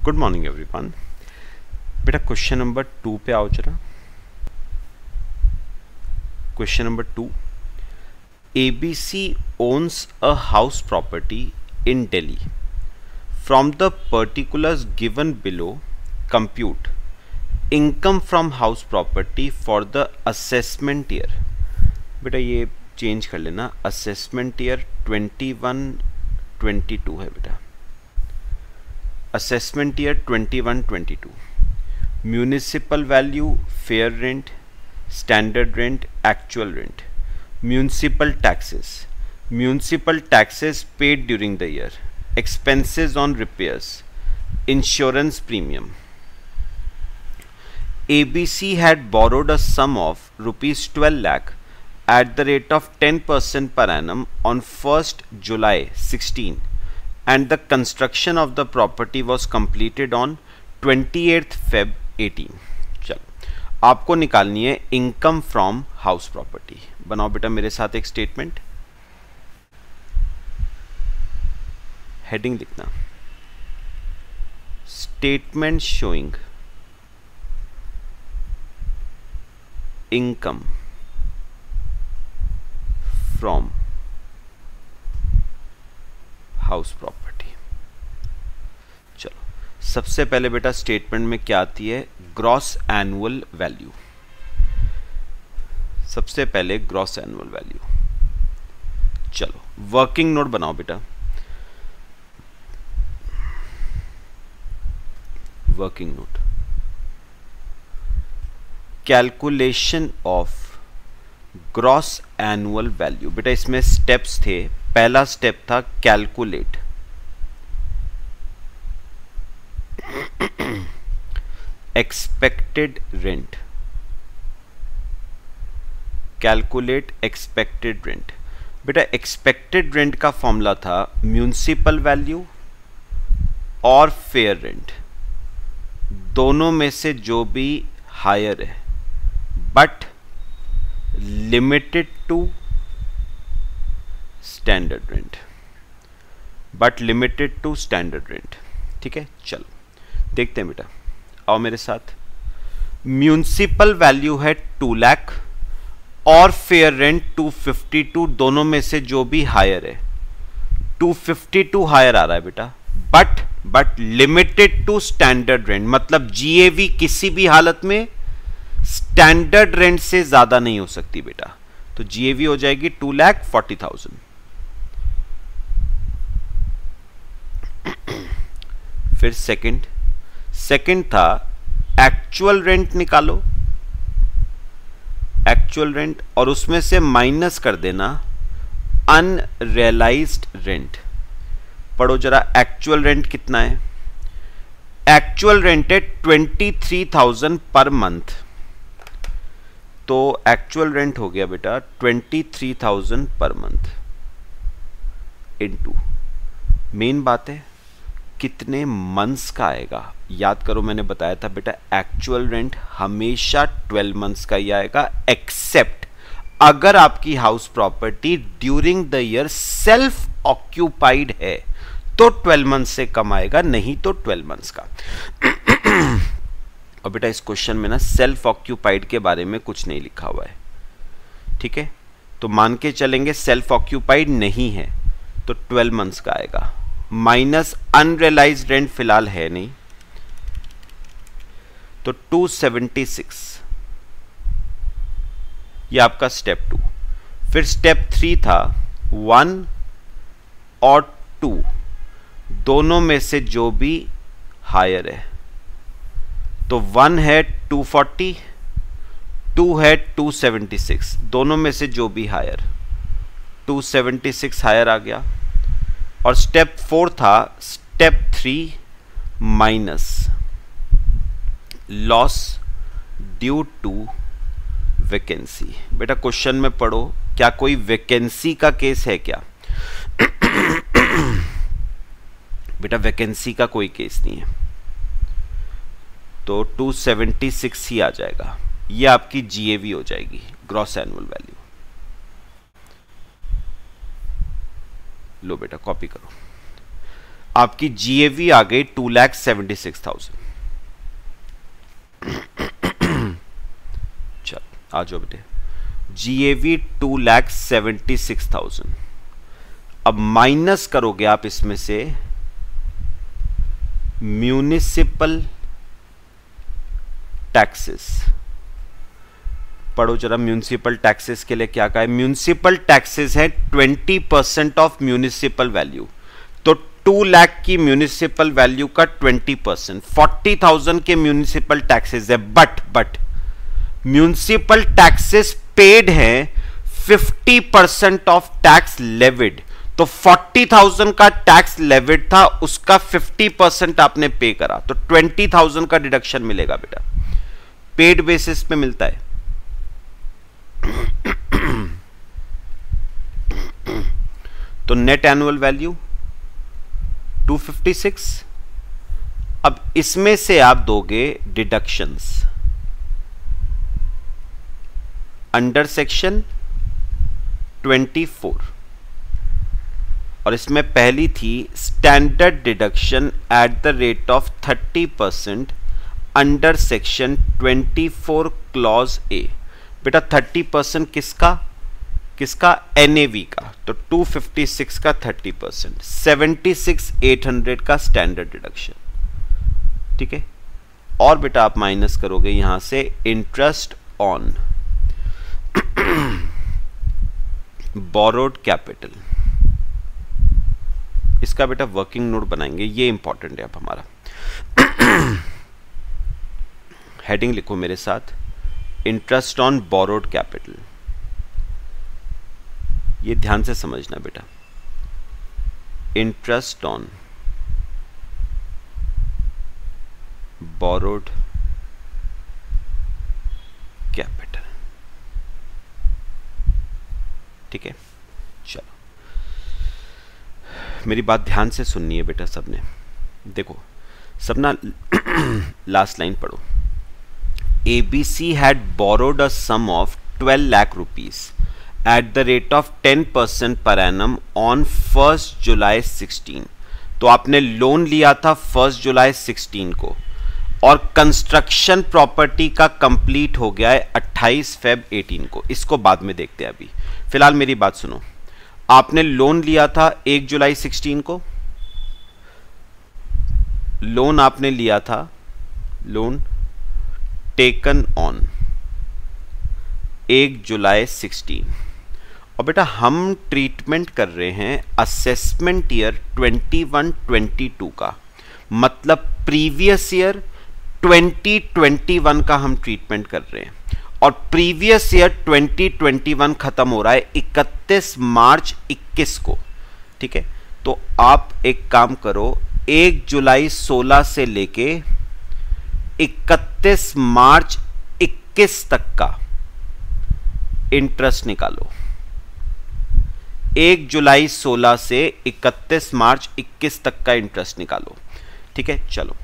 Good morning everyone. बेटा question number 2 पे आओ जरा। Question number 2, ABC owns a house property in Delhi. From the particulars given below, compute income from house property for the assessment year. बेटा ये change कर लेना, assessment year 21-22 है बेटा। assessment year 21-22, municipal value, fair rent, standard rent, actual rent, municipal taxes paid during the year, expenses on repairs, insurance premium. ABC had borrowed a sum of rupees 12 lakh at the rate of 10% per annum on 1st July 16, and the construction of the property was completed on 28th Feb 18. चलो आपको निकालनी है income from house property. बनाओ बेटा मेरे साथ एक statement, heading लिखना, statement showing income from house property. चलो सबसे पहले बेटा स्टेटमेंट में क्या आती है, ग्रॉस एनुअल वैल्यू। सबसे पहले ग्रॉस एनुअल वैल्यू। चलो वर्किंग नोट बनाओ बेटा, working note, calculation of gross annual value. बेटा इसमें स्टेप्स थे, पहला स्टेप था calculate, expected rent, calculate expected rent. बेटा एक्सपेक्टेड रेंट का फॉर्मूला था म्यूनिसिपल वैल्यू और फेयर रेंट, दोनों में से जो भी हायर है but limited to standard rent, but limited to standard rent. ठीक है, चलो देखते हैं बेटा, आओ मेरे साथ। म्यूनिसिपल वैल्यू है 2 लाख और फेयर रेंट 252, दोनों में से जो भी हायर है, 252 हायर आ रहा है बेटा, but limited to standard rent, मतलब जीएवी किसी भी हालत में स्टैंडर्ड रेंट से ज्यादा नहीं हो सकती बेटा, तो जीएवी हो जाएगी 2,40,000। फिर सेकंड था एक्चुअल रेंट निकालो, एक्चुअल रेंट, और उसमें से माइनस कर देना अनरियलाइज्ड रेंट। पढ़ो जरा एक्चुअल रेंट कितना है, एक्चुअल रेंट है 23,000 पर मंथ, तो एक्चुअल रेंट हो गया बेटा 23,000 पर मंथ इनटू, मेन बात है कितने मंथ्स का आएगा। याद करो मैंने बताया था बेटा एक्चुअल रेंट हमेशा 12 मंथ्स का ही आएगा, एक्सेप्ट अगर आपकी house property during the year self occupied है तो 12 मंथ्स से कम आएगा, नहीं तो 12 मंथ्स का। और बेटा इस क्वेश्चन में ना सेल्फ ऑक्यूपाइड के बारे में कुछ नहीं लिखा हुआ है, ठीक है, तो मान के चलेंगे सेल्फ ऑक्यूपाइड नहीं है तो 12 मंथ्स का आएगा, माइनस अनरियलाइज्ड रेंट फिलहाल है नहीं, तो 276, ये आपका स्टेप 2। फिर स्टेप 3 था 1 और 2, दोनों में से जो भी हायर है, तो 1 है 240, 2 है 276, दोनों में से जो भी हायर, 276 हायर आ गया। और स्टेप 4 था step 3 minus loss due to vacancy. बेटा क्वेश्चन में पढ़ो, क्या कोई वैकेंसी का केस है क्या? बेटा वैकेंसी का कोई केस नहीं है, तो 276 ही आ जाएगा, ये आपकी जीएवी हो जाएगी, ग्रॉस एनुअल वैल्यू। लो बेटा कॉपी करो। आपकी GAV आ गई 2,76,000। चल आ जाओ बेटे, GAV 2,76,000। अब माइनस करोगे आप इसमें से म्यूनिसिपल टैक्सेस। पढ़ो जरा, म्यूनिसिपल टैक्सेस के लिए क्या कहा है। म्यूनिसिपल टैक्सेस है 20% ऑफ म्यूनिसिपल वैल्यू। तो 2 लाख की म्यूनिसिपल वैल्यू का 20%, 40,000 के म्यूनिसिपल टैक्सेस है। बट म्यूनिसिपल टैक्सेस पेड है 50% ऑफ टैक्स लेविड। तो 40,000 का टैक्स लेविड था, उसका 50% आपने पे करा, तो 20,000 का डिडक्शन मिलेगा बेटा। पेड बेसिस पे मिलता है। तो नेट एनुअल वैल्यू 256। अब इसमें से आप दोगे डिडक्शंस अंडर सेक्शन 24, और इसमें पहली थी standard deduction at the rate of 30% under section 24 clause A. बेटा 30% किसका NAV का, तो 256 का 30%, 76,800 का स्टैंडर्ड डिडक्शन। ठीक है, और बेटा आप माइनस करोगे यहां से इंटरेस्ट ऑन बोरोड कैपिटल। इसका बेटा वर्किंग नोट बनाएंगे, ये इंपॉर्टेंट है अब हमारा। हेडिंग लिखो मेरे साथ, इंटरेस्ट ऑन बोरोड कैपिटल। ये ध्यान से समझना बेटा, इंटरेस्ट ऑन बोरोड कैपिटल। ठीक है, चलो मेरी बात ध्यान से सुननी है बेटा सबने। देखो सब ना लास्ट लाइन पढ़ो। ABC had borrowed a sum of 12 lakh rupees at the rate of 10% per annum on 1st July 16। तो आपने लोन लिया था 1st जुलाई 16 को, और कंस्ट्रक्शन प्रॉपर्टी का कंप्लीट हो गया है 28 फेब 18 को। इसको बाद में देखते हैं, अभी फिलहाल मेरी बात सुनो। आपने लोन लिया था 1 जुलाई 16 को, लोन आपने लिया था, लोन टेकन ऑन 1 जुलाई 16, और बेटा हम ट्रीटमेंट कर रहे हैं असेसमेंट ईयर 21-22 का, मतलब प्रीवियस ईयर 2021 का हम ट्रीटमेंट कर रहे हैं, और प्रीवियस ईयर 2021 खत्म हो रहा है 31 मार्च 21 को। ठीक है, तो आप एक काम करो, 1 जुलाई 16 से लेके 31 मार्च 21 तक का इंटरेस्ट निकालो। 1 जुलाई 16 से 31 मार्च 21 तक का इंटरेस्ट निकालो। ठीक है, चलो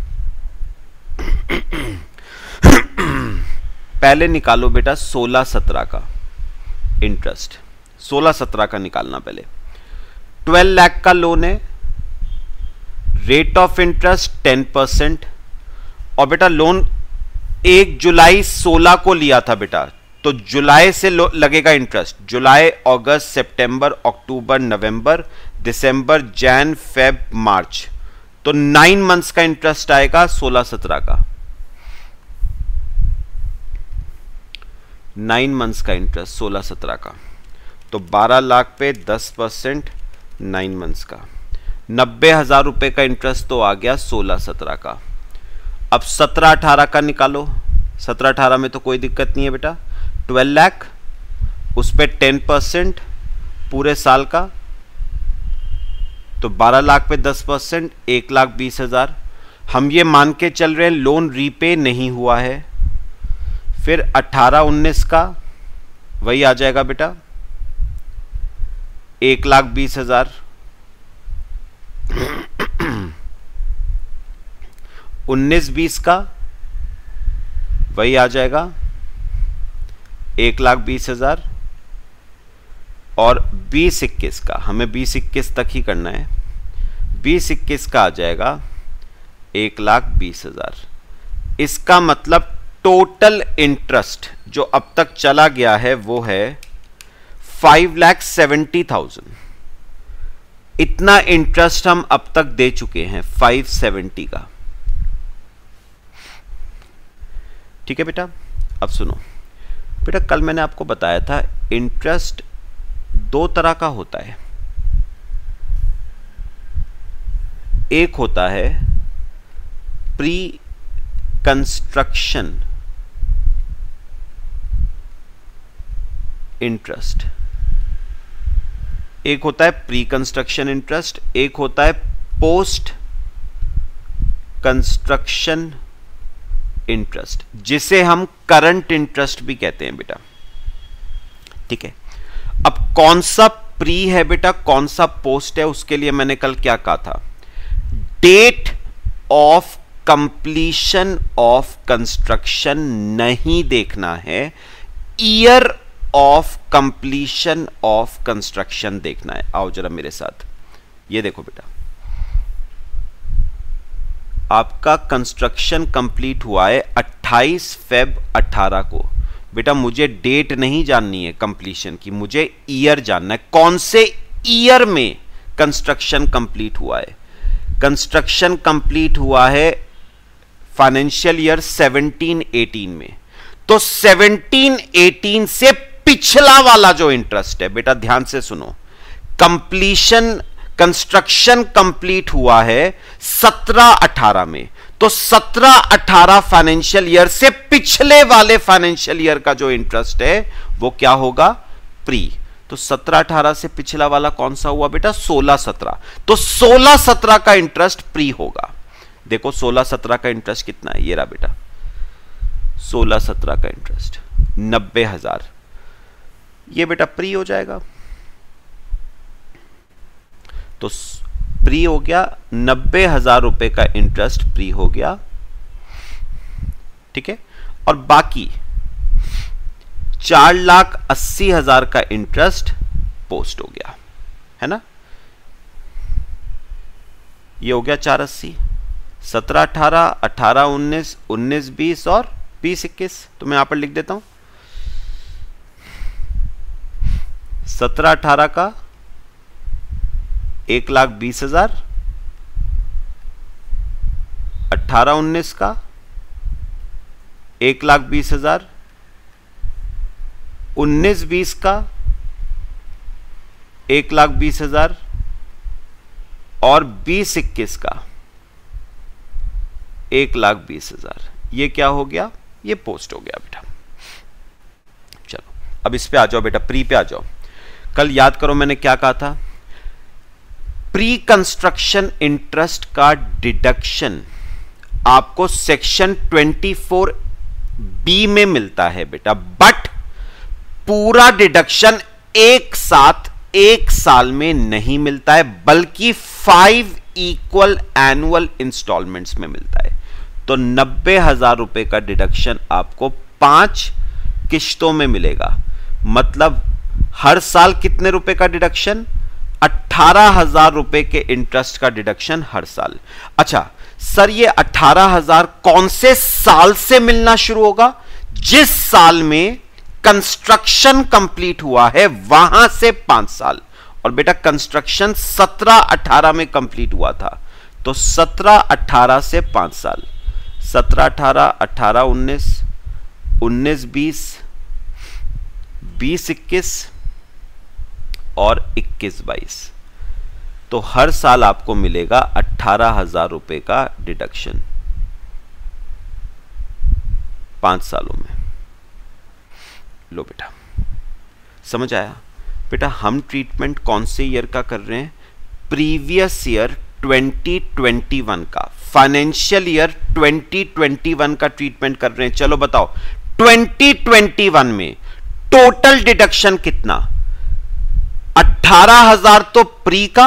पहले निकालो बेटा 16-17 का इंटरेस्ट। 16-17 का निकालना पहले। 12 लाख का लोन है, रेट ऑफ इंटरेस्ट 10%, और बेटा लोन 1 जुलाई 16 को लिया था बेटा, तो जुलाई से लगेगा इंटरेस्ट। जुलाई, अगस्त, सितंबर, अक्टूबर, नवंबर, दिसंबर, जैन, फेब, मार्च, तो 9 मंथ्स का इंटरेस्ट आएगा 16-17 का। 9 मंथ्स का इंटरेस्ट 16-17 का, तो 12 लाख पे 10% 9 मंथ्स का 90,000 रुपए का इंटरेस्ट तो आ गया 16-17 का। अब 17-18 का निकालो। 17-18 में तो कोई दिक्कत नहीं है बेटा। 12 लाख, उस पे 10% पूरे साल का, तो 12 लाख पे 10%, 1,20,000। हम ये मान के चल रहे हैं लोन रीपे नहीं हुआ है। फिर 18-19 का वही आ जाएगा बेटा 1,20,000। 19-20 का वही आ जाएगा 1,20,000, और 20-21 का, हमें 20-21 तक ही करना है, 20-21 का आ जाएगा 1,20,000। इसका मतलब टोटल इंटरेस्ट जो अब तक चला गया है वो है 5,70,000। इतना इंटरेस्ट हम अब तक दे चुके हैं 570 का। ठीक है बेटा, अब सुनो बेटा, कल मैंने आपको बताया था इंटरेस्ट दो तरह का होता है। एक होता है प्री कंस्ट्रक्शन इंटरेस्ट, एक होता है प्री कंस्ट्रक्शन इंटरेस्ट, एक होता है पोस्ट कंस्ट्रक्शन इंटरेस्ट, जिसे हम करंट इंटरेस्ट भी कहते हैं बेटा। ठीक है, अब कौन सा प्री है बेटा, कौन सा पोस्ट है, उसके लिए मैंने कल क्या कहा था, date of completion of construction नहीं देखना है, year of completion of construction देखना है। आओ जरा मेरे साथ, ये देखो बेटा, आपका कंस्ट्रक्शन कंप्लीट हुआ है 28 फेब 18 को। बेटा मुझे डेट नहीं जाननी है कंप्लीशन की, मुझे ईयर जानना है, कौन से ईयर में कंस्ट्रक्शन कंप्लीट हुआ है। कंस्ट्रक्शन कंप्लीट हुआ है फाइनेंशियल ईयर 17-18 में, तो 17-18 से पिछला वाला जो इंटरेस्ट है बेटा, ध्यान से सुनो, कंस्ट्रक्शन कंप्लीट हुआ है 17-18 में, तो 17-18 फाइनेंशियल ईयर से पिछले वाले फाइनेंशियल ईयर का जो इंटरेस्ट है वो क्या होगा, प्री। तो 17-18 से पिछला वाला कौन सा हुआ बेटा, 16-17, तो 16-17 का इंटरेस्ट प्री होगा। देखो 16-17 का इंटरेस्ट कितना है, ये रहा बेटा 16-17 का इंटरेस्ट 90,000, ये बेटा प्री हो जाएगा। तो प्री हो गया, 90,000 रुपए का इंटरेस्ट प्री हो गया। ठीक है, और बाकी 4,80,000 का इंटरेस्ट पोस्ट हो गया, है ना। ये हो गया 480, 17-18, 18-19, 19-20 और 20-21। तो मैं यहां पर लिख देता हूं 17-18 का 1,20,000, 18-19 का 1,20,000, 19-20 का 1,20,000 और 20-21 का 1,20,000। ये क्या हो गया, ये पोस्ट हो गया बेटा। चलो अब इस पे आ जाओ बेटा, प्री पे आ जाओ। कल याद करो मैंने क्या कहा था, प्री कंस्ट्रक्शन इंटरेस्ट का डिडक्शन आपको सेक्शन 24B में मिलता है बेटा, बट पूरा डिडक्शन एक साथ एक साल में नहीं मिलता है, बल्कि 5 इक्वल एनुअल इंस्टॉलमेंट्स में मिलता है। तो 90,000 रुपए का डिडक्शन आपको 5 किश्तों में मिलेगा। मतलब हर साल कितने रुपए का डिडक्शन, 18,000 रुपए के इंटरेस्ट का डिडक्शन हर साल। अच्छा सर, ये 18,000 कौन से साल से मिलना शुरू होगा, जिस साल में कंस्ट्रक्शन कंप्लीट हुआ है वहां से 5 साल। और बेटा कंस्ट्रक्शन 17-18 में कंप्लीट हुआ था, तो 17-18 से 5 साल, 17-18, 18-19, 19-20, 20-21 और 21-22। तो हर साल आपको मिलेगा 18,000 रुपए का डिडक्शन 5 सालों में। लो बेटा, समझ आया बेटा। हम ट्रीटमेंट कौन से ईयर का कर रहे हैं, प्रीवियस ईयर 2021 का, फाइनेंशियल ईयर 2021 का ट्रीटमेंट कर रहे हैं। चलो बताओ 2021 में टोटल डिडक्शन कितना, 18,000 तो प्री का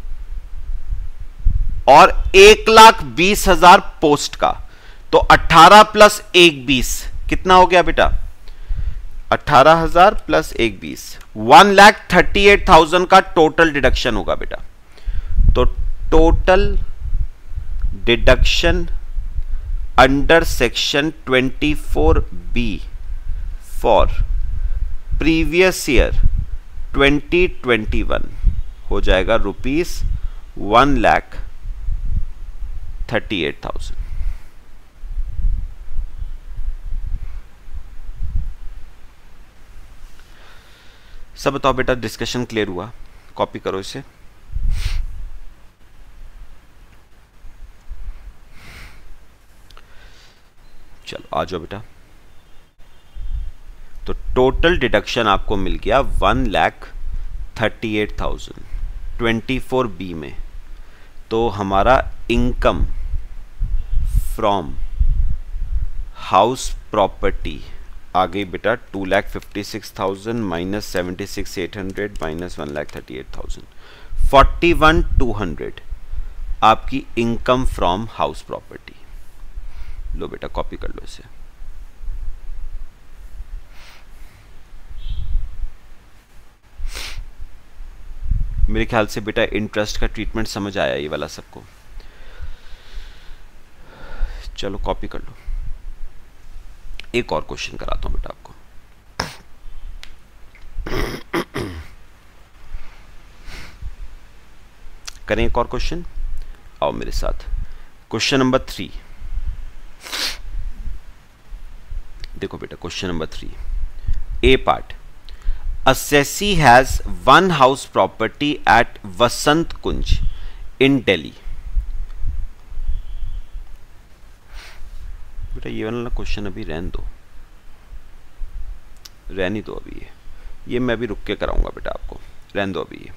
और 1,20,000 पोस्ट का, तो 18 प्लस 1,20 कितना हो गया बेटा, 18,000 प्लस 1,20 1,38,000 का टोटल डिडक्शन होगा बेटा। तो total deduction under section 24B for previous year 2021 हो जाएगा ₹1,38,000। सब बताओ बेटा, डिस्कशन क्लियर हुआ? कॉपी करो इसे। चलो आ जाओ बेटा। तो टोटल डिडक्शन आपको मिल गया 1,38,000 24B में। तो हमारा इनकम फ्रॉम हाउस प्रॉपर्टी आ गई बेटा 2,56,000 माइनस 76,800 माइनस 1,38,000 41,200 आपकी इनकम फ्रॉम हाउस प्रॉपर्टी। लो बेटा कॉपी कर लो इसे। मेरे ख्याल से बेटा इंटरेस्ट का ट्रीटमेंट समझ आया ये वाला सबको। चलो कॉपी कर लो। एक और क्वेश्चन कराता हूं बेटा आपको। करें एक और क्वेश्चन, आओ मेरे साथ। क्वेश्चन नंबर 3 देखो बेटा। Question number 3 A part. Assessee has one house property at Vasant Kunj in Delhi। बेटा ये वाला क्वेश्चन अभी रहने दो, रहने दो अभी। ये मैं अभी रुक के कराऊंगा बेटा आपको, रहने दो अभी ये।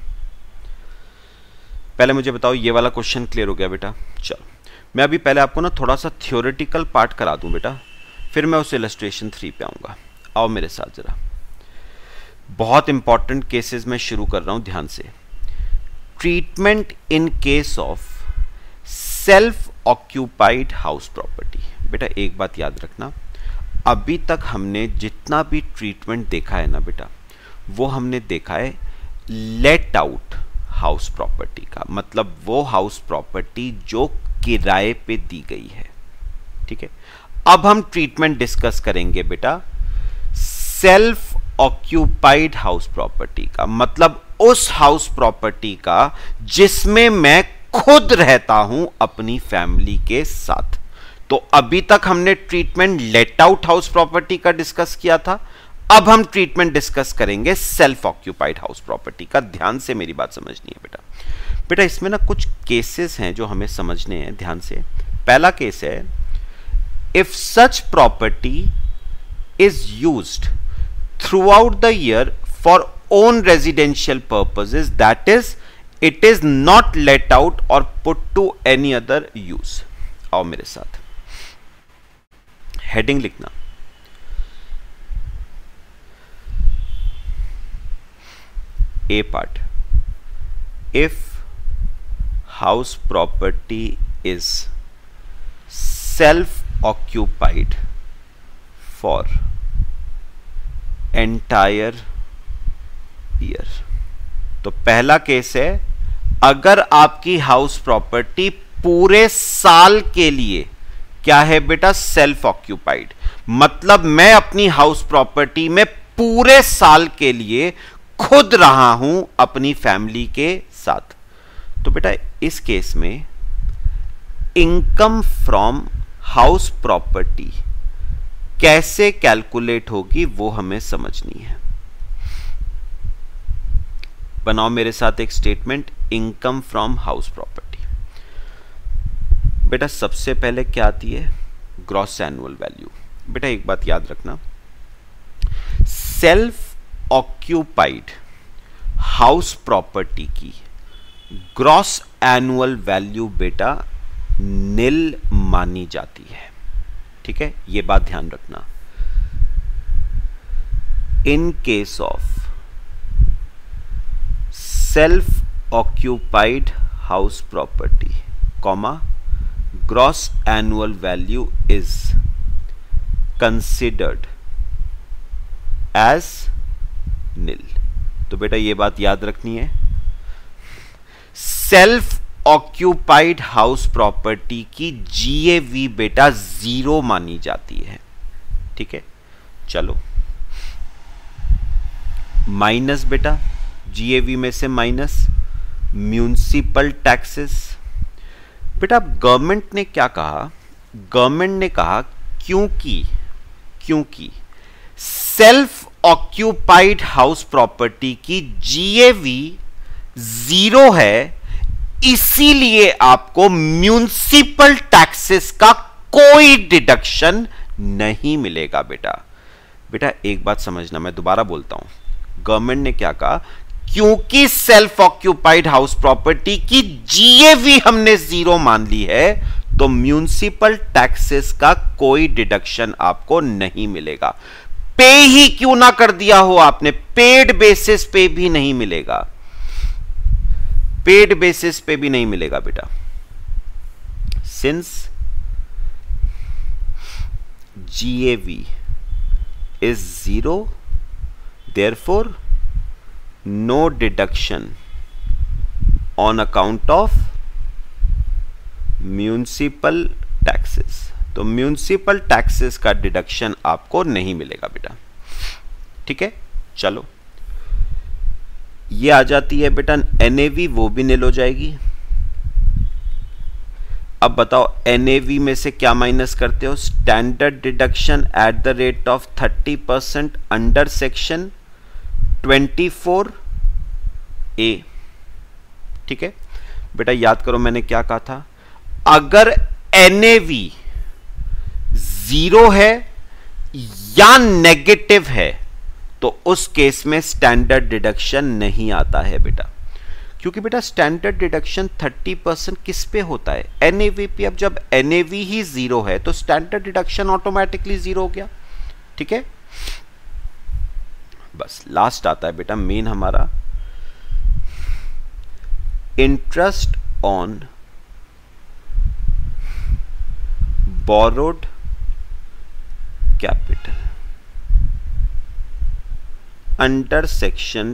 पहले मुझे बताओ ये वाला क्वेश्चन क्लियर हो गया बेटा? चलो मैं अभी पहले आपको ना थोड़ा सा थियोरेटिकल पार्ट करा दूं बेटा, फिर मैं उस इलस्ट्रेशन 3 पे आऊंगा। आओ मेरे साथ जरा। बहुत इंपॉर्टेंट केसेस में शुरू कर रहा हूं, ध्यान से। Treatment in case of self occupied house property. बेटा एक बात याद रखना, अभी तक हमने जितना भी ट्रीटमेंट देखा है ना बेटा, वो हमने देखा है लेट आउट हाउस प्रॉपर्टी का, मतलब वो हाउस प्रॉपर्टी जो किराए पे दी गई है। ठीक है, अब हम ट्रीटमेंट डिस्कस करेंगे बेटा सेल्फ ऑक्यूपाइड हाउस प्रॉपर्टी का, मतलब उस हाउस प्रॉपर्टी का जिसमें मैं खुद रहता हूं अपनी फैमिली के साथ। तो अभी तक हमने treatment let out house property का डिस्कस किया था, अब हम ट्रीटमेंट डिस्कस करेंगे सेल्फ ऑक्यूपाइड हाउस प्रॉपर्टी का। ध्यान से मेरी बात समझनी है बेटा। बेटा इसमें ना कुछ केसेस हैं जो हमें समझने हैं, ध्यान से। पहला केस है, if such property is used throughout the year for own residential purposes, that is it is not let out or put to any other use। आओ मेरे साथ, हेडिंग लिखना। A part. if house property is self occupied for entire year. तो पहला case है, अगर आपकी हाउस प्रॉपर्टी पूरे साल के लिए क्या है बेटा, सेल्फ ऑक्यूपाइड, मतलब मैं अपनी हाउस प्रॉपर्टी में पूरे साल के लिए खुद रहा हूं अपनी फैमिली के साथ। तो बेटा इस केस में इनकम फ्रॉम हाउस प्रॉपर्टी कैसे कैलकुलेट होगी वो हमें समझनी है। बनाओ मेरे साथ एक statement, income from house property. बेटा सबसे पहले क्या आती है, ग्रॉस एनुअल वैल्यू। बेटा एक बात याद रखना, सेल्फ ऑक्यूपाइड हाउस प्रॉपर्टी की ग्रॉस एनुअल वैल्यू बेटा निल मानी जाती है। ठीक है, ये बात ध्यान रखना। In case of self occupied house property comma gross annual value is considered as nil. तो बेटा ये बात याद रखनी है, सेल्फ ऑक्यूपाइड हाउस प्रॉपर्टी की जीएवी बेटा 0 मानी जाती है। ठीक है, चलो माइनस बेटा, जीएवी में से माइनस म्यूनिसिपल टैक्सेस। बेटा गवर्नमेंट ने क्या कहा, गवर्नमेंट ने कहा क्योंकि सेल्फ ऑक्यूपाइड हाउस प्रॉपर्टी की जीएवी 0 है, इसीलिए आपको म्यूनिसिपल टैक्सेस का कोई डिडक्शन नहीं मिलेगा बेटा। बेटा एक बात समझना, मैं दोबारा बोलता हूं, गवर्नमेंट ने क्या कहा, क्योंकि सेल्फ ऑक्यूपाइड हाउस प्रॉपर्टी की जीएवी हमने 0 मान ली है, तो म्यूनिसिपल टैक्सेस का कोई डिडक्शन आपको नहीं मिलेगा। पे ही क्यों ना कर दिया हो आपने, पेड बेसिस पे भी नहीं मिलेगा, पेड बेसिस पे भी नहीं मिलेगा बेटा। Since GAV is 0, therefore no deduction on account of municipal taxes। तो म्यूनिसिपल टैक्सेस का डिडक्शन आपको नहीं मिलेगा बेटा। ठीक है, चलो ये आ जाती है बेटा NAV, वो भी नील हो जाएगी। अब बताओ NAV में से क्या माइनस करते हो, standard deduction at the rate of 30% under section 24A। ठीक है बेटा, याद करो मैंने क्या कहा था, अगर NAV 0 है या नेगेटिव है तो उस केस में स्टैंडर्ड डिडक्शन नहीं आता है बेटा, क्योंकि बेटा स्टैंडर्ड डिडक्शन 30% किस पे होता है, NAV पे। अब जब NAV ही 0 है तो स्टैंडर्ड डिडक्शन ऑटोमेटिकली 0 हो गया। ठीक है, बस लास्ट आता है बेटा मेन हमारा, interest on borrowed capital under section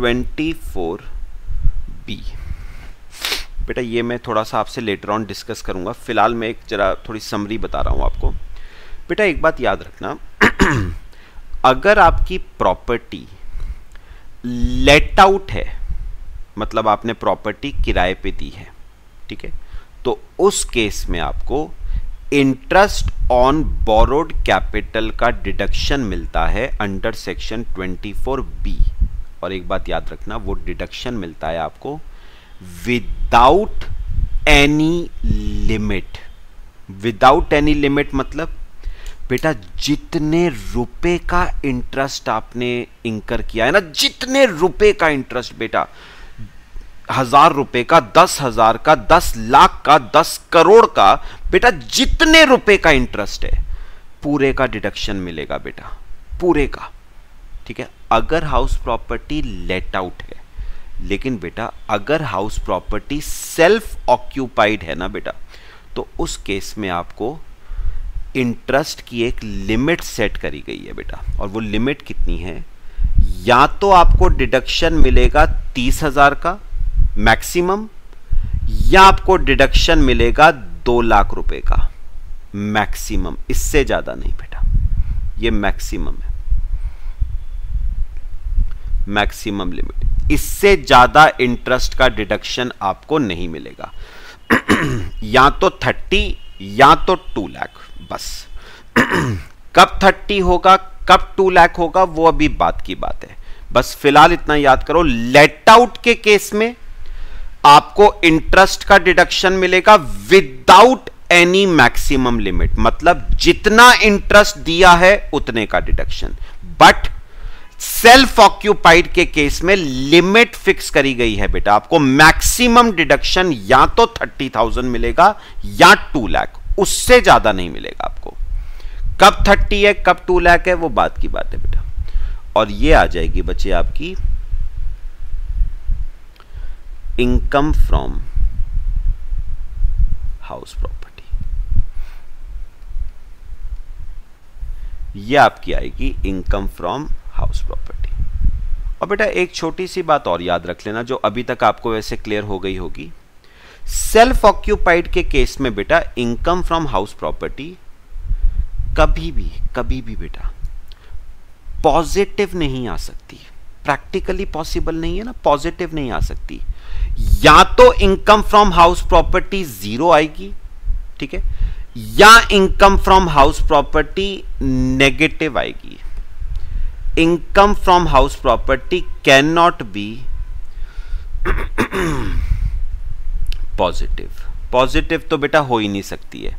24B। बेटा ये मैं थोड़ा सा आपसे लेटर ऑन डिस्कस करूंगा, फिलहाल मैं एक जरा थोड़ी समरी बता रहा हूं आपको। बेटा एक बात याद रखना, अगर आपकी प्रॉपर्टी लेट आउट है, मतलब आपने प्रॉपर्टी किराए पे दी है, ठीक है, तो उस केस में आपको इंटरेस्ट ऑन बोरोड कैपिटल का डिडक्शन मिलता है अंडर सेक्शन 24B। और एक बात याद रखना, वो डिडक्शन मिलता है आपको without any limit. Without any limit मतलब बेटा जितने रुपए का इंटरेस्ट आपने इंकर किया है ना, जितने रुपए का इंटरेस्ट बेटा, 1000 रुपए का, 10,000 का, 10 लाख का, 10 करोड़ का, बेटा जितने रुपए का इंटरेस्ट है पूरे का डिडक्शन मिलेगा बेटा, पूरे का। ठीक है, अगर हाउस प्रॉपर्टी लेट आउट है, लेकिन बेटा अगर हाउस प्रॉपर्टी सेल्फ ऑक्यूपाइड है ना बेटा, तो उस केस में आपको इंटरेस्ट की एक लिमिट सेट करी गई है बेटा, और वो लिमिट कितनी है, या तो आपको डिडक्शन मिलेगा 30,000 का मैक्सिमम, या आपको डिडक्शन मिलेगा 2 लाख रुपए का मैक्सिमम, इससे ज्यादा नहीं बेटा, ये मैक्सिमम है, मैक्सिमम लिमिट। इससे ज्यादा इंटरेस्ट का डिडक्शन आपको नहीं मिलेगा, या तो 30 या तो 2 लाख, बस। कब 30 होगा कब 2 लाख होगा वो अभी बात की बात है, बस फिलहाल इतना याद करो, लेट आउट के केस में आपको इंटरेस्ट का डिडक्शन मिलेगा विदाउट एनी मैक्सिमम लिमिट, मतलब जितना इंटरेस्ट दिया है उतने का डिडक्शन। बट सेल्फ ऑक्यूपाइड के केस में लिमिट फिक्स करी गई है बेटा, आपको मैक्सिमम डिडक्शन या तो 30,000 मिलेगा या 2 लाख, उससे ज्यादा नहीं मिलेगा आपको। कब 30 है कब 2 लाख है वो बात की बात है बेटा। और ये आ जाएगी बच्चे आपकी इनकम फ्रॉम हाउस प्रॉपर्टी, ये आपकी आएगी इनकम फ्रॉम हाउस प्रॉपर्टी। और बेटा एक छोटी सी बात और याद रख लेना, जो अभी तक आपको वैसे क्लियर हो गई होगी, सेल्फ ऑक्यूपाइड के केस में बेटा इनकम फ्रॉम हाउस प्रॉपर्टी कभी भी बेटा पॉजिटिव नहीं आ सकती, प्रैक्टिकली पॉसिबल नहीं है ना, पॉजिटिव नहीं आ सकती। या तो income from house property zero आएगी, ठीक है, या income from house property negative आएगी। Income from house property can not be positive तो बेटा हो ही नहीं सकती है,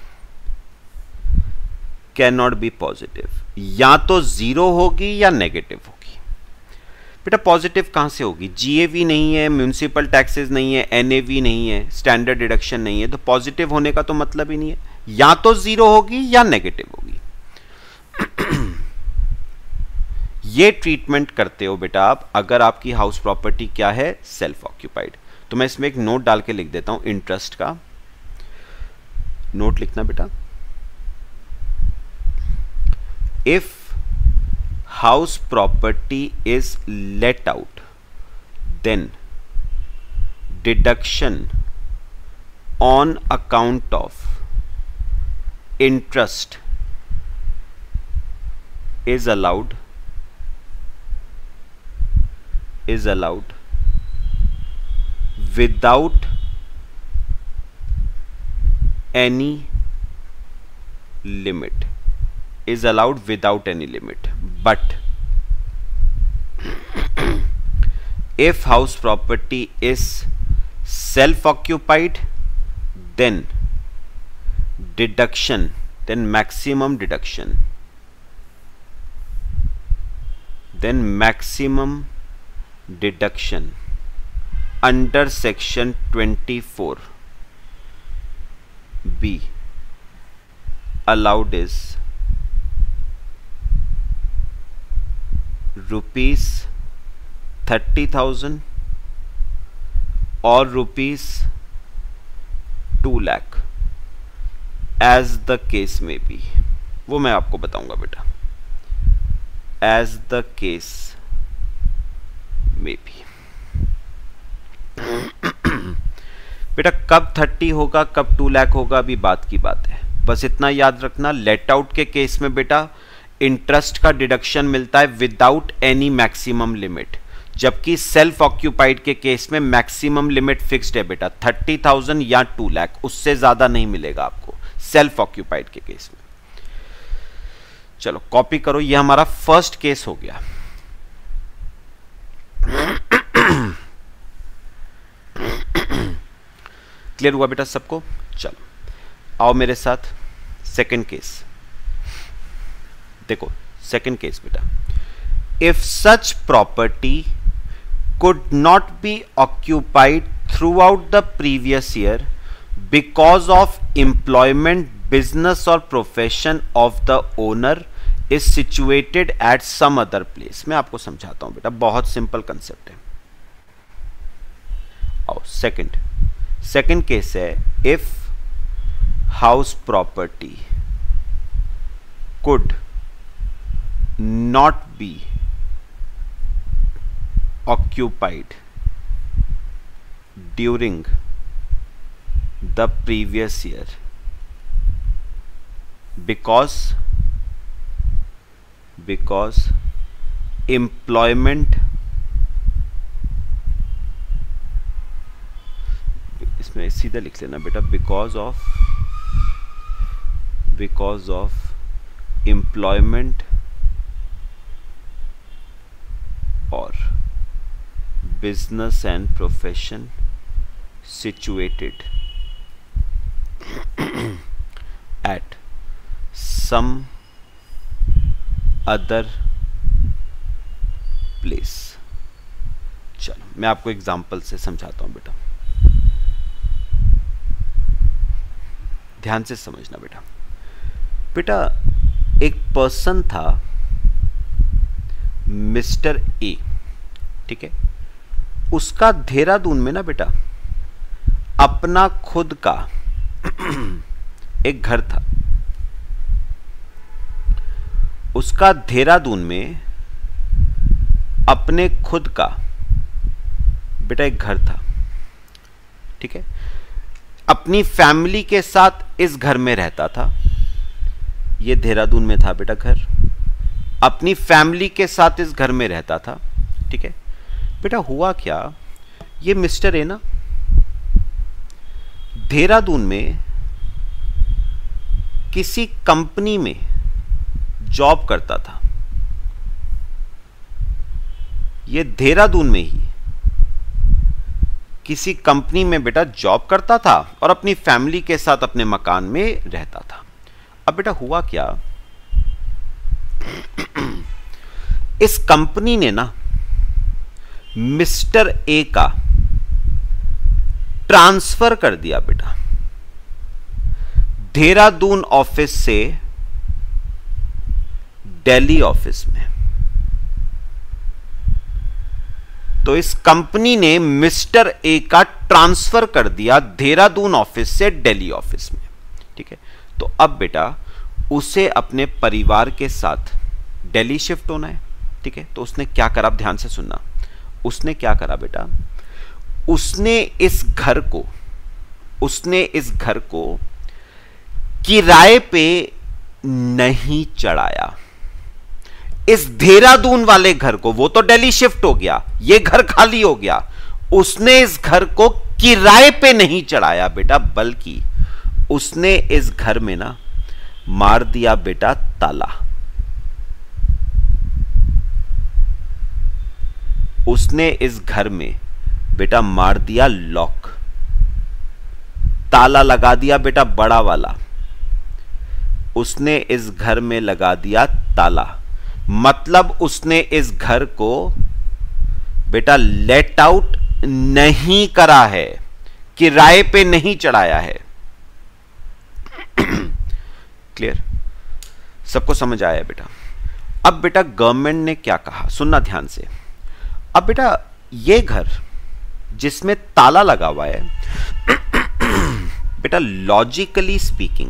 कैन नॉट बी पॉजिटिव, या तो जीरो होगी या नेगेटिव होगी। बेटा पॉजिटिव कहां से होगी? जीएवी नहीं है, म्यूनिसिपल टैक्सेस नहीं है, एनएवी नहीं है, स्टैंडर्ड डिडक्शन नहीं है, तो पॉजिटिव होने का तो मतलब ही नहीं है। या तो जीरो होगी या नेगेटिव होगी। ये ट्रीटमेंट करते हो बेटा आप अगर आपकी हाउस प्रॉपर्टी क्या है? Self occupied. तो मैं इसमें एक नोट डाल के लिख देता हूं, इंटरेस्ट का नोट लिखना बेटा। If house property is let out, then deduction on account of interest is allowed without any limit, is allowed without any limit. But if house property is self-occupied, then deduction, then maximum deduction, under section 24B allowed is rupees 30,000 और rupees 2 lakh, as the case may be. वो मैं आपको बताऊंगा बेटा, as the case may be. बेटा कब 30 होगा, कब 2 लाख होगा, अभी बात की बात है। बस इतना याद रखना, लेट आउट के केस में बेटा इंटरेस्ट का डिडक्शन मिलता है विदाउट एनी मैक्सिमम लिमिट, जबकि सेल्फ ऑक्यूपाइड के केस में मैक्सिमम लिमिट फिक्स्ड है बेटा, 30,000 या 2 लाख, उससे ज्यादा नहीं मिलेगा आपको सेल्फ ऑक्यूपाइड के केस में। चलो कॉपी करो, ये हमारा फर्स्ट केस हो गया। क्लियर हुआ बेटा सबको? चलो आओ मेरे साथ सेकंड केस देखो। सेकंड केस बेटा, if such property could not be occupied throughout the previous year because of employment, business और profession of the owner is situated at some other place. मैं आपको समझाता हूं बेटा, बहुत सिंपल कंसेप्ट है। आओ सेकंड केस है, if house property could not be occupied during the previous year because employment, इसमें सीधा लिख लेना बेटा, because of employment or business and profession situated at some other place। चलो मैं आपको एग्जांपल से समझाता हूं बेटा, ध्यान से समझना बेटा। बेटा एक पर्सन था मिस्टर ए, ठीक है, उसका देहरादून में ना बेटा अपना खुद का एक घर था। उसका देहरादून में अपने खुद का बेटा एक घर था, ठीक है, अपनी फैमिली के साथ इस घर में रहता था। ये देहरादून में था बेटा घर, अपनी फैमिली के साथ इस घर में रहता था। ठीक है बेटा, हुआ क्या, ये मिस्टर ए ना देहरादून में किसी कंपनी में जॉब करता था। ये देहरादून में ही किसी कंपनी में बेटा जॉब करता था और अपनी फैमिली के साथ अपने मकान में रहता था। अब बेटा हुआ क्या, इस कंपनी ने ना मिस्टर ए का ट्रांसफर कर दिया बेटा देहरादून ऑफिस से दिल्ली ऑफिस में। तो इस कंपनी ने मिस्टर ए का ट्रांसफर कर दिया देहरादून ऑफिस से दिल्ली ऑफिस में। ठीक है, तो अब बेटा उसे अपने परिवार के साथ दिल्ली शिफ्ट होना है। ठीक है, तो उसने क्या करा, ध्यान से सुनना, उसने क्या करा बेटा, उसने इस घर को किराए पे नहीं चढ़ाया। इस देहरादून वाले घर को, वो तो दिल्ली शिफ्ट हो गया, ये घर खाली हो गया, उसने इस घर को किराए पे नहीं चढ़ाया बेटा, बल्कि उसने इस घर में ना मार दिया बेटा ताला। उसने इस घर में बेटा मार दिया लॉक, ताला लगा दिया बेटा बड़ा वाला, उसने इस घर में लगा दिया ताला। मतलब उसने इस घर को बेटा लेट आउट नहीं करा है, किराए पे नहीं चढ़ाया है। क्लियर, सबको समझ आया बेटा। अब बेटा गवर्नमेंट ने क्या कहा, सुनना ध्यान से। अब बेटा ये घर जिसमें ताला लगा हुआ है बेटा, लॉजिकली स्पीकिंग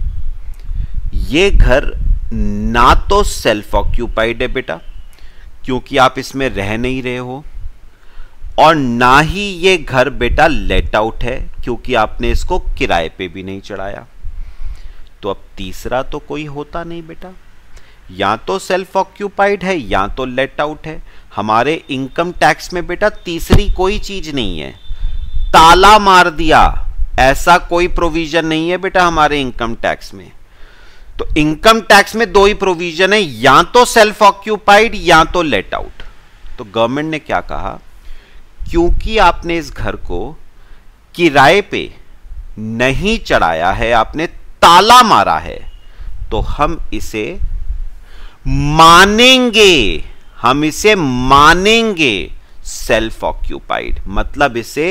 ये घर ना तो सेल्फ ऑक्यूपाइड है बेटा, क्योंकि आप इसमें रह नहीं रहे हो, और ना ही ये घर बेटा लेट आउट है, क्योंकि आपने इसको किराए पे भी नहीं चढ़ाया। तो अब तीसरा तो कोई होता नहीं बेटा, या तो सेल्फ ऑक्यूपाइड है या तो लेट आउट है। हमारे इनकम टैक्स में बेटा तीसरी कोई चीज नहीं है। ताला मार दिया ऐसा कोई प्रोविजन नहीं है बेटा हमारे इनकम टैक्स में। तो इनकम टैक्स में दो ही प्रोविजन है, या तो सेल्फ ऑक्यूपाइड या तो लेट आउट। तो गवर्नमेंट ने क्या कहा, क्योंकि आपने इस घर को किराए पे नहीं चढ़ाया है, आपने ताला मारा है, तो हम इसे मानेंगे सेल्फ ऑक्यूपाइड। मतलब इसे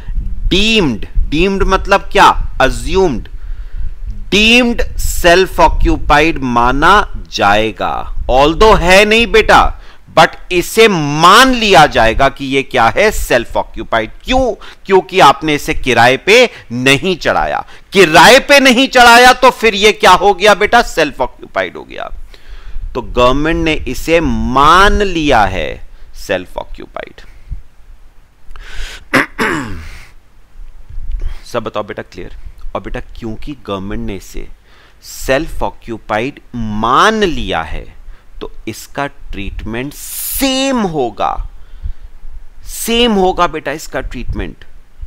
डीम्ड मतलब क्या, अज्यूम्ड, डीम्ड सेल्फ ऑक्यूपाइड माना जाएगा। ऑल्दो है नहीं बेटा, बट इसे मान लिया जाएगा कि ये क्या है, सेल्फ ऑक्यूपाइड। क्यों, क्योंकि आपने इसे किराए पे नहीं चढ़ाया। किराए पे नहीं चढ़ाया तो फिर ये क्या हो गया बेटा, सेल्फ ऑक्यूपाइड हो गया। तो गवर्नमेंट ने इसे मान लिया है सेल्फ ऑक्यूपाइड। सब बताओ बेटा, क्लियर। और बेटा क्योंकि गवर्नमेंट ने इसे सेल्फ ऑक्यूपाइड मान लिया है, तो इसका ट्रीटमेंट सेम होगा बेटा, इसका ट्रीटमेंट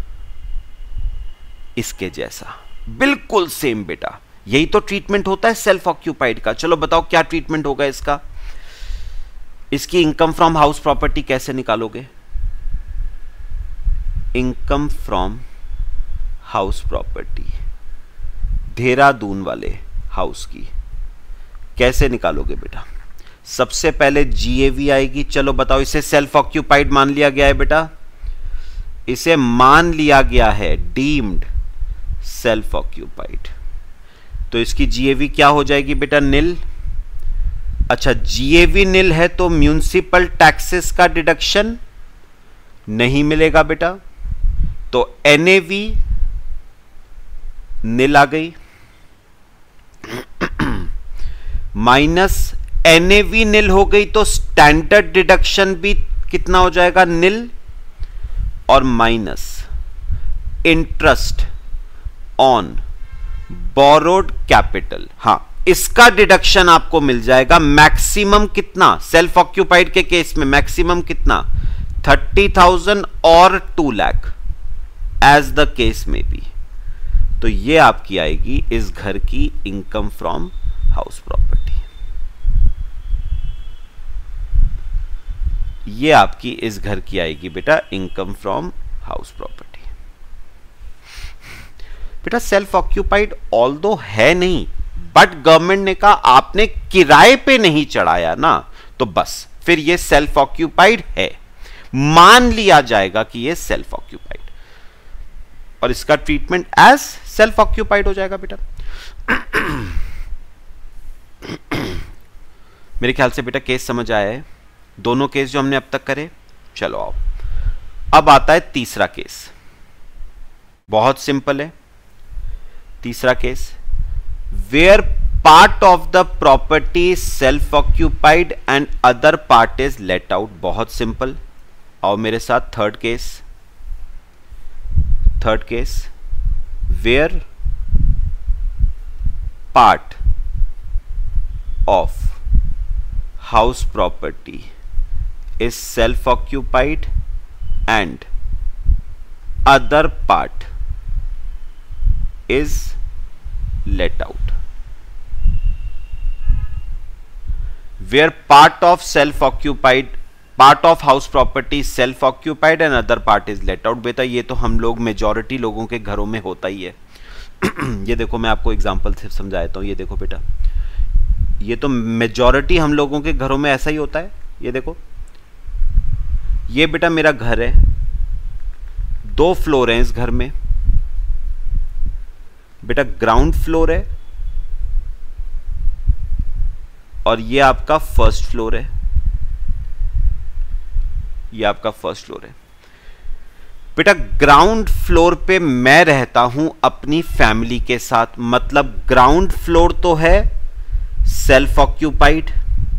इसके जैसा, बिल्कुल सेम बेटा। यही तो ट्रीटमेंट होता है सेल्फ ऑक्यूपाइड का। चलो बताओ क्या ट्रीटमेंट होगा इसका। इसकी इनकम फ्रॉम हाउस प्रॉपर्टी कैसे निकालोगे, income from house property Dehradun वाले हाउस की कैसे निकालोगे बेटा। सबसे पहले जीएवी आएगी। चलो बताओ, इसे सेल्फ ऑक्यूपाइड मान लिया गया है बेटा, इसे मान लिया गया है डीम्ड सेल्फ ऑक्यूपाइड, तो इसकी जीएवी क्या हो जाएगी बेटा, निल। अच्छा, जीएवी निल है तो म्यूनिसिपल टैक्सेस का डिडक्शन नहीं मिलेगा बेटा, तो एनएवी निल आ गई, माइनस एनएवी निल हो गई तो स्टैंडर्ड डिडक्शन भी कितना हो जाएगा, निल, और minus interest on borrowed capital, हाँ इसका डिडक्शन आपको मिल जाएगा मैक्सिमम कितना, सेल्फ ऑक्यूपाइड के केस में मैक्सिमम कितना, 30,000 और 2 lakh as the case may be. तो ये आपकी आएगी इस घर की इनकम फ्रॉम हाउस प्रॉपर्टी। ये आपकी इस घर की आएगी बेटा इनकम फ्रॉम हाउस प्रॉपर्टी। बेटा सेल्फ ऑक्यूपाइड ऑल्दो है नहीं, बट गवर्नमेंट ने कहा आपने किराए पे नहीं चढ़ाया ना, तो बस फिर ये सेल्फ ऑक्यूपाइड है, मान लिया जाएगा कि ये सेल्फ ऑक्यूपाइड, और इसका ट्रीटमेंट एज सेल्फ ऑक्यूपाइड हो जाएगा बेटा। मेरे ख्याल से बेटा केस समझ आया है, दोनों केस जो हमने अब तक करे। चलो आओ, अब आता है तीसरा केस, बहुत सिंपल है। तीसरा case, where part of the property self occupied and other part is let out, बहुत सिंपल। आओ मेरे साथ third case. Third case, where part of house property is self-occupied and other part is let out. Where part of self-occupied, part of house property is self-occupied and other part is let out. बेटा ये तो हम लोग majority लोगों के घरों में होता ही है। ये देखो मैं आपको एग्जांपल से समझाता हूँ। ये देखो बेटा, ये तो मेजॉरिटी हम लोगों के घरों में ऐसा ही होता है। ये देखो, ये बेटा मेरा घर है, 2 फ्लोर हैं इस घर में। बेटा ग्राउंड फ्लोर है और ये आपका फर्स्ट फ्लोर है। ये आपका फर्स्ट फ्लोर है। बेटा ग्राउंड फ्लोर पे मैं रहता हूं अपनी फैमिली के साथ, मतलब ग्राउंड फ्लोर तो है सेल्फ ऑक्यूपाइड,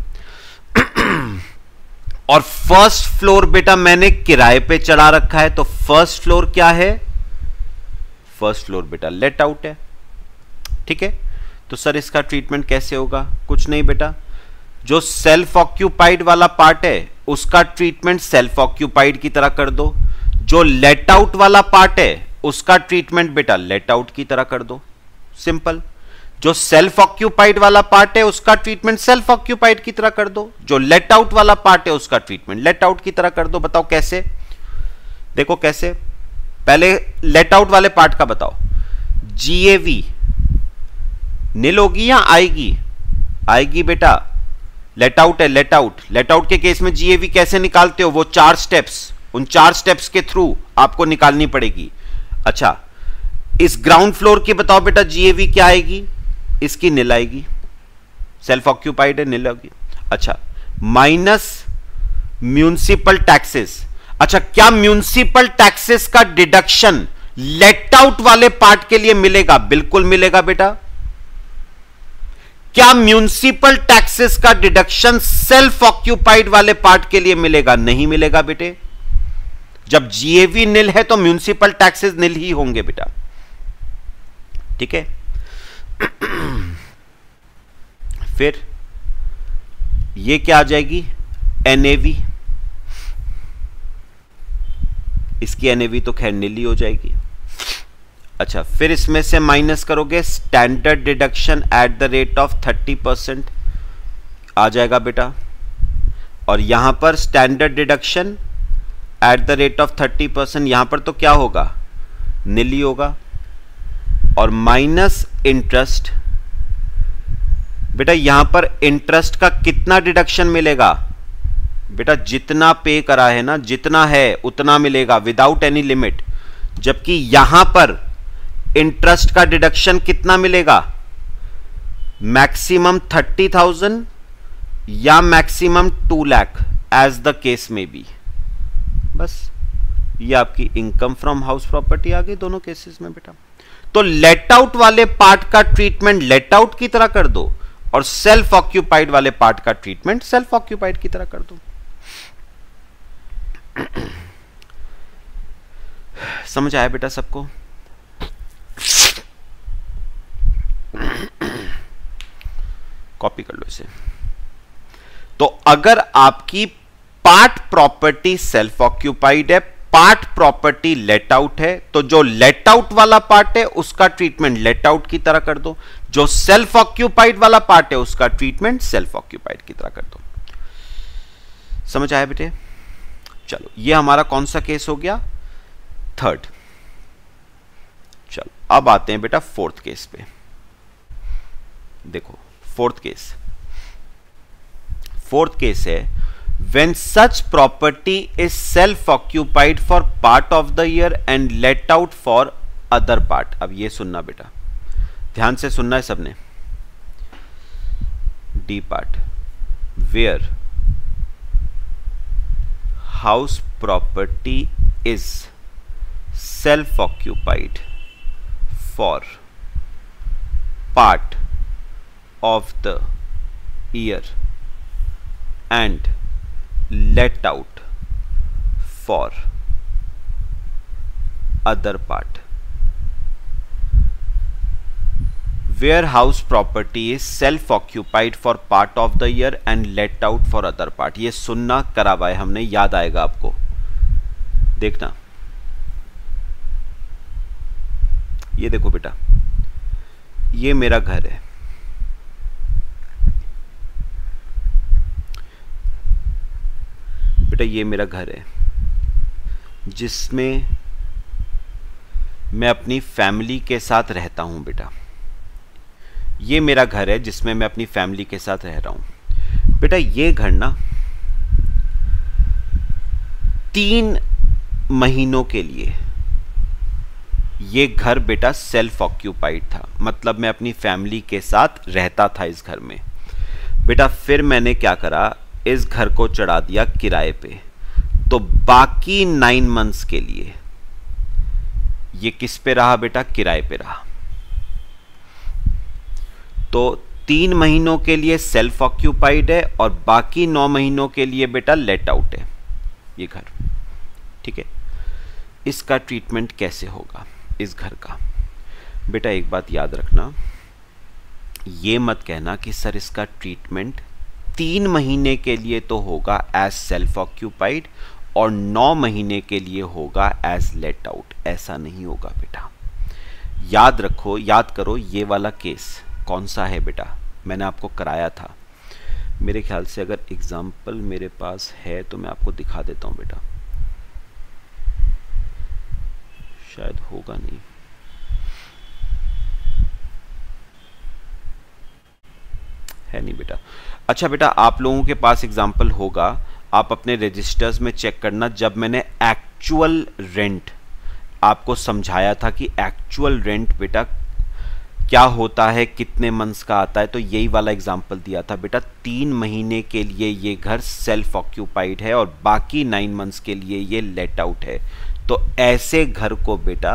और फर्स्ट फ्लोर बेटा मैंने किराए पे चढ़ा रखा है। तो फर्स्ट फ्लोर क्या है, फर्स्ट फ्लोर बेटा लेट आउट है। ठीक है, तो सर इसका ट्रीटमेंट कैसे होगा? कुछ नहीं बेटा, जो सेल्फ ऑक्यूपाइड वाला पार्ट है उसका ट्रीटमेंट सेल्फ ऑक्यूपाइड की तरह कर दो, जो लेट आउट वाला पार्ट है उसका ट्रीटमेंट बेटा लेट आउट की तरह कर दो। सिंपल। जो सेल्फ ऑक्यूपाइड वाला पार्ट है उसका ट्रीटमेंट सेल्फ ऑक्यूपाइड की तरह कर दो, जो लेट आउट वाला पार्ट है उसका ट्रीटमेंट लेट आउट की तरह कर दो। बताओ कैसे? देखो कैसे, पहले लेट आउट वाले पार्ट का बताओ। जीएवी नील होगी या आएगी? आएगी बेटा, लेट आउट है, लेट आउट। लेट आउट के केस में जीएवी कैसे निकालते हो? वो 4 स्टेप्स, उन 4 स्टेप्स के थ्रू आपको निकालनी पड़ेगी। अच्छा, इस ग्राउंड फ्लोर की बताओ बेटा जीएवी क्या आएगी? इसकी नील आएगी, सेल्फ ऑक्यूपाइड है, नील होगी। अच्छा, माइनस म्यूनिसिपल टैक्सेस। अच्छा, क्या म्यूनिसिपल टैक्सेस का डिडक्शन लेट आउट वाले पार्ट के लिए मिलेगा? बिल्कुल मिलेगा बेटा। क्या म्यूनिसिपल टैक्सेस का डिडक्शन सेल्फ ऑक्यूपाइड वाले पार्ट के लिए मिलेगा? नहीं मिलेगा बेटे। जब जीएवी नील है तो म्यूनिसिपल टैक्सेस नील ही होंगे बेटा। ठीक है, फिर ये क्या आ जाएगी? एनएवी। इसकी एनएवी तो खैर नील ही हो जाएगी। अच्छा, फिर इसमें से माइनस करोगे standard deduction at the rate of 30% आ जाएगा बेटा, और यहां पर standard deduction at the rate of 30%, यहां पर तो क्या होगा? नील ही होगा। और माइनस इंटरेस्ट। बेटा यहां पर इंटरेस्ट का कितना डिडक्शन मिलेगा? बेटा जितना पे करा है ना, जितना है उतना मिलेगा विदाउट एनी लिमिट। जबकि यहां पर इंटरेस्ट का डिडक्शन कितना मिलेगा? मैक्सिमम 30,000 या maximum 2 lakh as the case may be. बस ये आपकी इनकम फ्रॉम हाउस प्रॉपर्टी आ गई दोनों केसेस में बेटा। तो लेट आउट वाले पार्ट का ट्रीटमेंट लेट आउट की तरह कर दो, और सेल्फ ऑक्यूपाइड वाले पार्ट का ट्रीटमेंट सेल्फ ऑक्यूपाइड की तरह कर दो। समझ आया बेटा सबको? कॉपी कर लो इसे। तो अगर आपकी पार्ट प्रॉपर्टी सेल्फ ऑक्यूपाइड है, पार्ट प्रॉपर्टी लेट आउट है, तो जो लेट आउट वाला पार्ट है उसका ट्रीटमेंट लेट आउट की तरह कर दो, जो सेल्फ ऑक्यूपाइड वाला पार्ट है उसका ट्रीटमेंट सेल्फ ऑक्यूपाइड की तरह कर दो। समझ आया बेटे? चलो, ये हमारा कौन सा केस हो गया? थर्ड। चलो अब आते हैं बेटा फोर्थ केस पे। देखो फोर्थ केस है when such property is self occupied for part of the year and let out for other part। अब ये सुनना बेटा, ध्यान से सुनना है सबने। D part, where house property is self occupied for part of the year and let out for other part। where house property is self occupied for part of the year and let out for other part। ये सुनना करा हुआ है हमने, याद आएगा आपको। देखना, ये देखो बेटा, ये मेरा घर है, बेटा ये मेरा घर है जिसमें मैं अपनी फैमिली के साथ रहता हूं। बेटा ये मेरा घर है जिसमें मैं अपनी फैमिली के साथ रह रहा हूं। बेटा ये घर ना 3 महीनों के लिए, ये घर बेटा सेल्फ ऑक्यूपाइड था, मतलब मैं अपनी फैमिली के साथ रहता था इस घर में। बेटा फिर मैंने क्या करा, इस घर को चढ़ा दिया किराए पे, तो बाकी 9 मंथ्स के लिए ये किस पे रहा बेटा? किराए पे रहा। तो 3 महीनों के लिए सेल्फ ऑक्यूपाइड है और बाकी 9 महीनों के लिए बेटा लेट आउट है ये घर। ठीक है, इसका ट्रीटमेंट कैसे होगा इस घर का? बेटा एक बात याद रखना, ये मत कहना कि सर इसका ट्रीटमेंट 3 महीने के लिए तो होगा एज सेल्फ ऑक्यूपाइड और 9 महीने के लिए होगा एज लेट आउट। ऐसा नहीं होगा बेटा। याद रखो, याद करो, ये वाला केस कौन सा है बेटा? मैंने आपको कराया था मेरे ख्याल से। अगर एग्जाम्पल मेरे पास है तो मैं आपको दिखा देता हूं बेटा, शायद होगा नहीं। है नहीं बेटा। अच्छा बेटा, आप लोगों के पास एग्जाम्पल होगा, आप अपने रजिस्टर्स में चेक करना। जब मैंने एक्चुअल रेंट आपको समझाया था कि एक्चुअल रेंट बेटा क्या होता है, कितने मंथ्स का आता है, तो यही वाला एग्जाम्पल दिया था बेटा। 3 महीने के लिए ये घर सेल्फ ऑक्यूपाइड है और बाकी 9 मंथ्स के लिए ये लेट आउट है। तो ऐसे घर को बेटा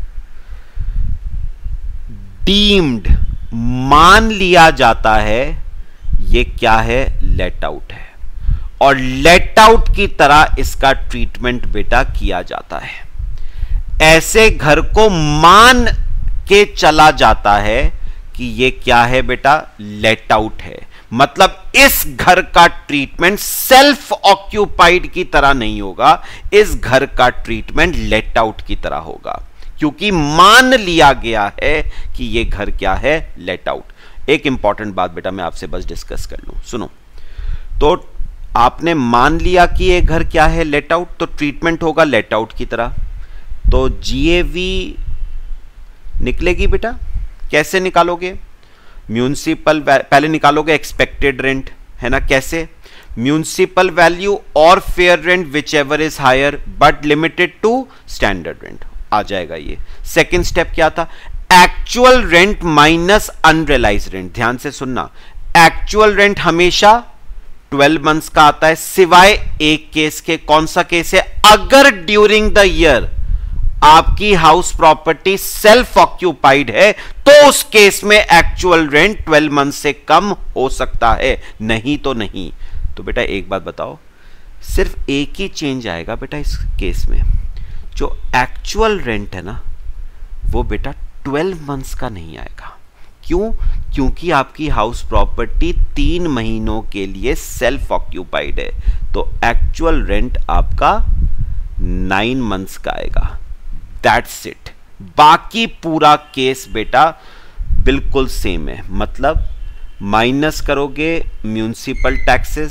डीम्ड मान लिया जाता है, ये क्या है? लेट आउट है। और लेट आउट की तरह इसका ट्रीटमेंट बेटा किया जाता है। ऐसे घर को मान के चला जाता है कि ये क्या है बेटा? लेट आउट है। मतलब इस घर का ट्रीटमेंट सेल्फ ऑक्यूपाइड की तरह नहीं होगा, इस घर का ट्रीटमेंट लेट आउट की तरह होगा, क्योंकि मान लिया गया है कि ये घर क्या है? Let out. एक इंपॉर्टेंट बात बेटा मैं आपसे बस डिस्कस कर लूं, सुनो। तो आपने मान लिया कि ये घर क्या है? लेट आउट, तो ट्रीटमेंट होगा लेट आउट की तरह। तो जीएवी निकलेगी बेटा। कैसे निकालोगे? म्यूनिसिपल, पहले निकालोगे एक्सपेक्टेड रेंट, है ना? कैसे? म्यूनिसिपल वैल्यू और fair rent whichever is higher but limited to standard rent, आ जाएगा ये। सेकेंड स्टेप क्या था? Actual rent minus unrealised rent. ध्यान से सुनना, एक्चुअल रेंट हमेशा 12 मंथ्स का आता है, सिवाय एक केस के। कौन सा केस है? अगर ड्यूरिंग द ईयर आपकी हाउस प्रॉपर्टी सेल्फ ऑक्यूपाइड है तो उस केस में एक्चुअल रेंट 12 मंथ से कम हो सकता है, नहीं तो नहीं। तो बेटा एक बात बताओ, सिर्फ एक ही चेंज आएगा बेटा इस केस में, जो एक्चुअल रेंट है ना वो बेटा 12 मंथ्स का नहीं आएगा। क्यों? क्योंकि आपकी हाउस प्रॉपर्टी 3 महीनों के लिए सेल्फ ऑक्यूपाइड है, तो एक्चुअल रेंट आपका 9 मंथ्स का आएगा। That's it. बाकी पूरा केस बेटा बिल्कुल सेम है, मतलब माइनस करोगे म्यूनिसिपल टैक्सेस,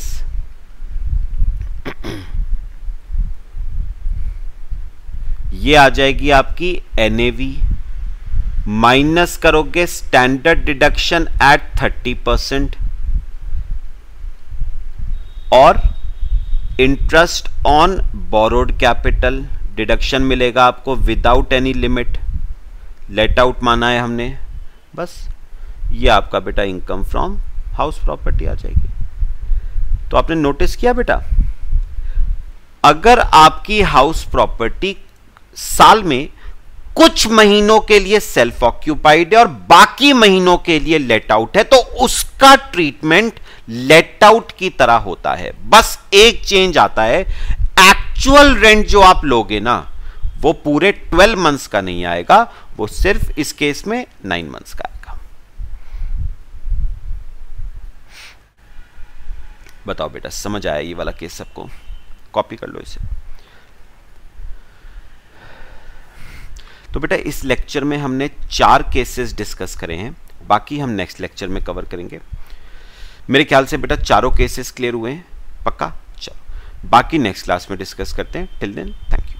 ये आ जाएगी आपकी एनएवी, माइनस करोगे स्टैंडर्ड डिडक्शन एट 30% और interest on borrowed capital deduction मिलेगा आपको without any limit, let out माना है हमने, बस ये आपका बेटा इनकम फ्रॉम हाउस प्रॉपर्टी आ जाएगी। तो आपने नोटिस किया बेटा, अगर आपकी हाउस प्रॉपर्टी साल में कुछ महीनों के लिए सेल्फ ऑक्यूपाइड है और बाकी महीनों के लिए लेट आउट है, तो उसका ट्रीटमेंट लेट आउट की तरह होता है। बस एक चेंज आता है, एक्चुअल रेंट जो आप लोगे ना वो पूरे 12 मंथ्स का नहीं आएगा, वो सिर्फ इस केस में 9 मंथ्स का आएगा। बताओ बेटा समझ आया ये वाला केस सबको? कॉपी कर लो इसे। तो बेटा इस लेक्चर में हमने 4 केसेस डिस्कस करे हैं, बाकी हम नेक्स्ट लेक्चर में कवर करेंगे। मेरे ख्याल से बेटा चारों केसेस क्लियर हुए हैं, पक्का? चलो बाकी नेक्स्ट क्लास में डिस्कस करते हैं। Till then thank you.